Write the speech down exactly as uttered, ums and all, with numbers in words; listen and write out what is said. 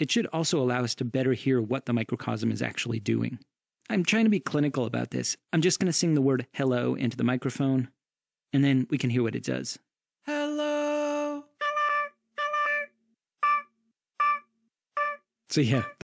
It should also allow us to better hear what the microcosm is actually doing. I'm trying to be clinical about this. I'm just going to sing the word hello into the microphone, and then we can hear what it does. Hello. So yeah,